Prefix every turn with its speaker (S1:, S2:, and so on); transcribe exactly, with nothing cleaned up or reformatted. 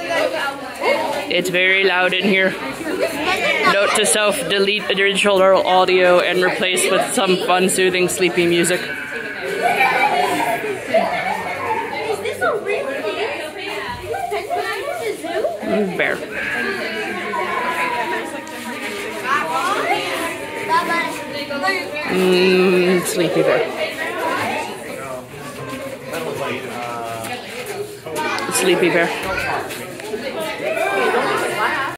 S1: It's very loud in here. Note to self, delete the digital audio and replace with some fun, soothing, sleepy music.
S2: Is this a real thing?
S1: Bear. Mmm, sleepy bear. Sleepy bear.